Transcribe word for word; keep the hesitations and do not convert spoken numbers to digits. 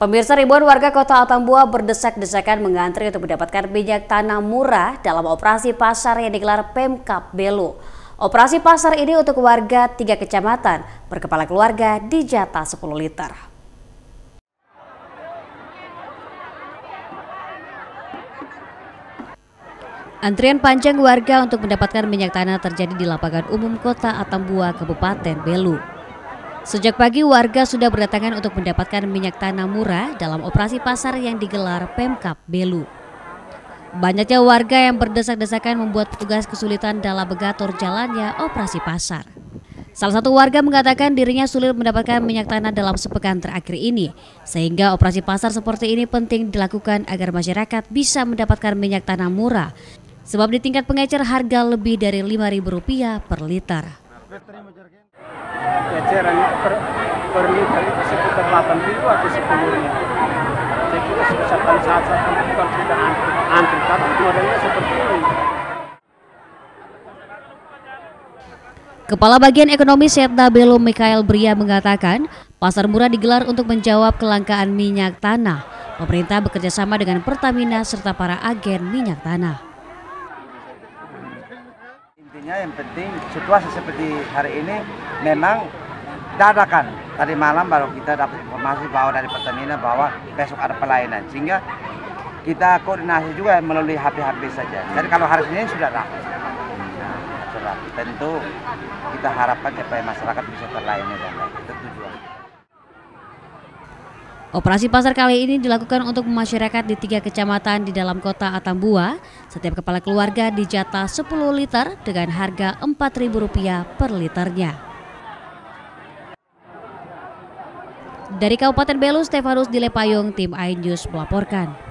Pemirsa, ribuan warga Kota Atambua berdesak-desakan mengantri untuk mendapatkan minyak tanah murah dalam operasi pasar yang digelar Pemkab Belu. Operasi pasar ini untuk warga tiga kecamatan berkepala keluarga di jatah sepuluh liter. Antrian panjang warga untuk mendapatkan minyak tanah terjadi di lapangan umum Kota Atambua, Kabupaten Belu. Sejak pagi warga sudah berdatangan untuk mendapatkan minyak tanah murah dalam operasi pasar yang digelar Pemkab Belu. Banyaknya warga yang berdesak-desakan membuat petugas kesulitan dalam mengatur jalannya operasi pasar. Salah satu warga mengatakan dirinya sulit mendapatkan minyak tanah dalam sepekan terakhir ini, sehingga operasi pasar seperti ini penting dilakukan agar masyarakat bisa mendapatkan minyak tanah murah, sebab di tingkat pengecer harga lebih dari lima ribu rupiah per liter. Eceran itu per, per liter itu sekitar delapan ribu atau sepuluh ribu. Saya kira sebesarkan saat-saat itu bukan sudah antri, antri, tapi modelnya seperti ini. Kepala Bagian Ekonomi Setda Belu Mikael Bria mengatakan, pasar murah digelar untuk menjawab kelangkaan minyak tanah. Pemerintah bekerjasama dengan Pertamina serta para agen minyak tanah. Intinya yang penting situasi seperti hari ini memang dadakan. Tadi malam baru kita dapat informasi bahwa dari Pertamina bahwa besok ada pelayanan, sehingga kita koordinasi juga melalui H P H P saja. Jadi kalau hari Senin sudah dapat, nah, sudah tentu kita harapkan supaya masyarakat bisa terlayani dan lain. Itu tujuan. Operasi pasar kali ini dilakukan untuk masyarakat di tiga kecamatan di dalam Kota Atambua. Setiap kepala keluarga dijatah sepuluh liter dengan harga empat ribu rupiah per liternya. Dari Kabupaten Belu, Stefanus Dilepayung, tim iNews melaporkan.